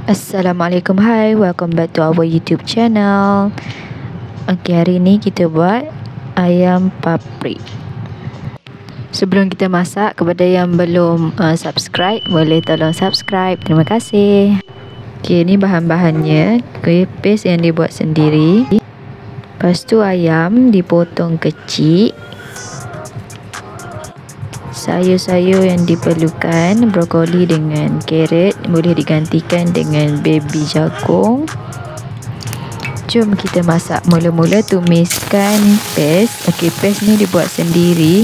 Assalamualaikum, hai, welcome back to our YouTube channel. Okay, hari ni kita buat ayam paprik. Sebelum kita masak, kepada yang belum subscribe, boleh tolong subscribe. Terima kasih. Okay, ni bahan-bahannya. Okay, paste yang dibuat sendiri. Lepas tu ayam dipotong kecil. Sayur-sayur yang diperlukan, brokoli dengan carrot, boleh digantikan dengan baby jagung. Jom kita masak. Mula-mula tumiskan paste. Okey, paste ni dibuat sendiri.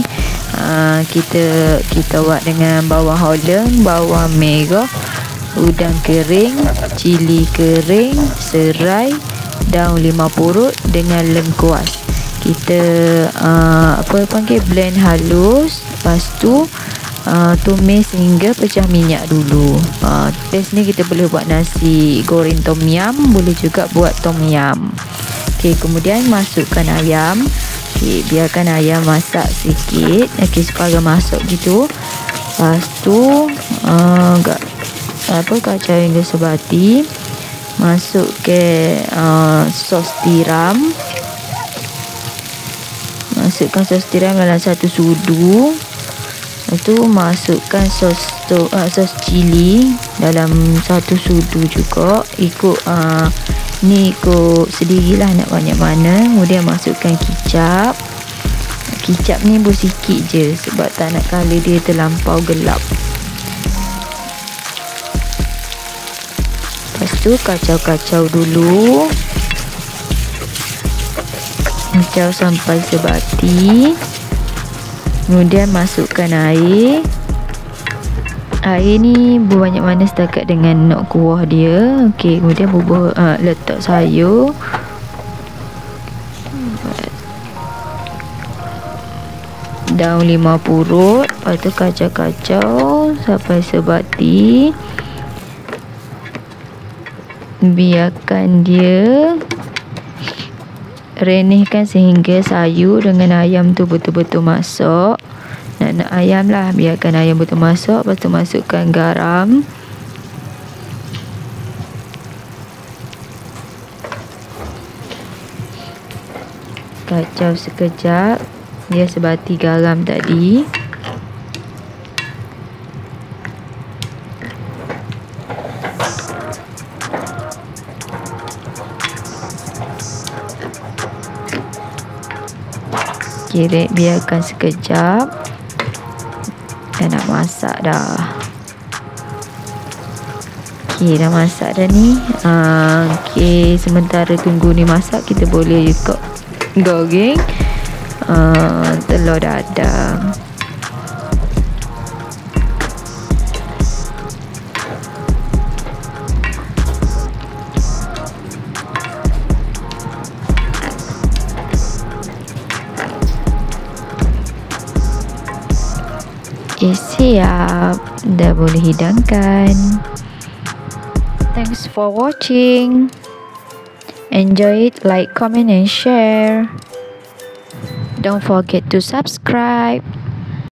Kita buat dengan bawang holeng, bawang merah, udang kering, cili kering, serai, daun limau purut dengan lengkuas. Kita blend halus. Lepas tu tumis hingga pecah minyak dulu. Paste ni kita boleh buat nasi goreng tom yum, boleh juga buat tom yum. Okey, kemudian masukkan ayam. Okey, biarkan ayam masak sikit. Okey, separuh masuk gitu. Lepas tu kacau hingga sebati. Masuk ke sos tiram. Masukkan sos tiram dalam satu sudu. Lepas tu masukkan sos cili dalam satu sudu juga. Ikut sendirilah nak banyak mana. Kemudian masukkan kicap. Kicap ni sikit je sebab tak nak colour dia terlampau gelap. Lepas tu kacau-kacau dulu. Kacau sampai sebati. Kemudian masukkan air. Air ni berbanyak mana setakat dengan nak kuah dia. Okey, kemudian letak sayur. Daun limau purut. Lepas tu kacau-kacau sampai sebati. Biarkan dia renihkan sehingga sayur dengan ayam tu betul-betul masuk. Nak ayam lah, biarkan ayam betul masuk. Lepas tu masukkan garam. Kacau sekejap. Dia sebati garam tadi. Kira biarkan sekejap. Dah nak masak dah. Okey, dah masak dah ni. Okey, sementara tunggu ni masak, kita boleh juga goreng telur dadar. Siap, dah boleh hidangkan. Thanks for watching. Enjoy it, like, comment and share. Don't forget to subscribe.